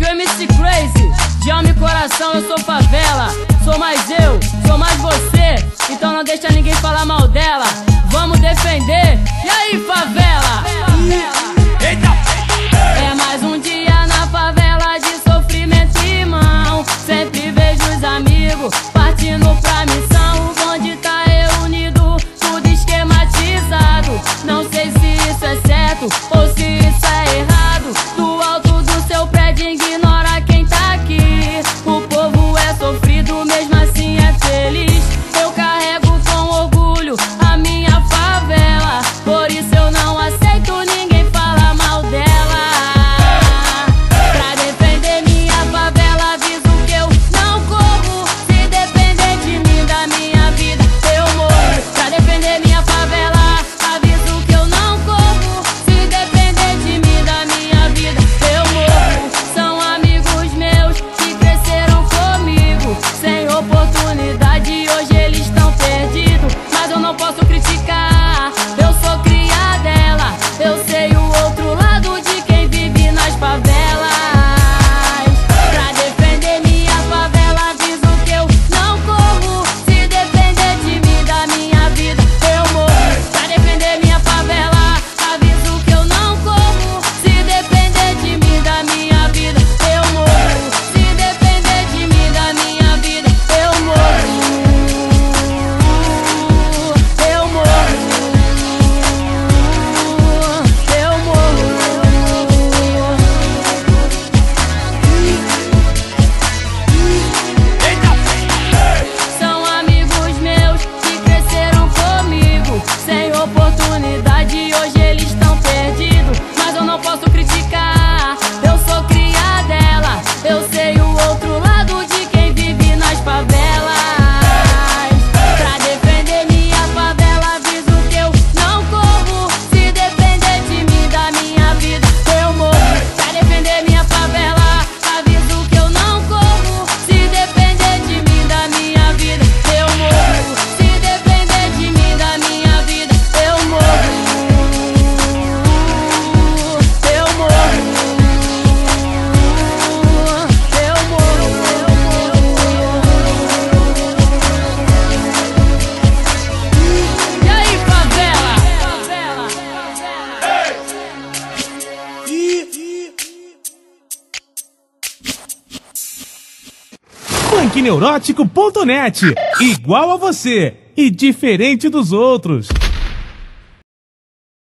MC Crazy, de alma e coração eu sou favela. Sou mais eu, sou mais você, então não deixa ninguém falar mal dela. Vamos defender, e aí favela? É mais um dia na favela de sofrimento, irmão. Sempre vejo os amigos partindo pra missão. O bonde tá reunido, tudo esquematizado. Não sei se isso é certo ou se isso é errado. Do alto do seu prédio ignora quem tá aqui. O povo é sofrido, mesmo assim é feliz. Eu carrego com orgulho a minha favela, por isso eu não aceito ninguém falar mal dela. Pra defender minha favela aviso que eu não corro. Se depender de mim, da minha vida, eu morro. Pra defender minha favela aviso que eu não corro. Se depender de mim, da minha vida, eu morro. São amigos meus que cresceram comigo, sem oportunidade, hoje eles estão perdidos. Mas eu não posso criticar, eu sou cria dela. Eu sei o outro lado de quem vive nas favelas. Pra defender minha favela aviso que eu não corro. Se depender de mim, da minha vida, eu morro. Pra defender minha favela aviso que eu não corro. Se depender de mim, da minha vida, eu morro. Se depender de mim, da minha vida, eu morro. Eu morro. Eu morro. São amigos meus que cresceram comigo, sem oportunidade, hoje eles estão perdidos. Mas eu não posso criticar, eu sou cria dela. Eu sei o outro lado de quem vive nas favelas. Pra defender minha favela aviso que eu não corro. Se depender de mim, da minha vida, eu morro. Pra defender minha favela aviso que eu não corro. Se depender de mim, da minha vida, eu morro. Se depender de mim, da minha vida, eu morro. Eu morro. Eu morro. E aí, favela? Funkneurótico.net. Igual a você e diferente dos outros.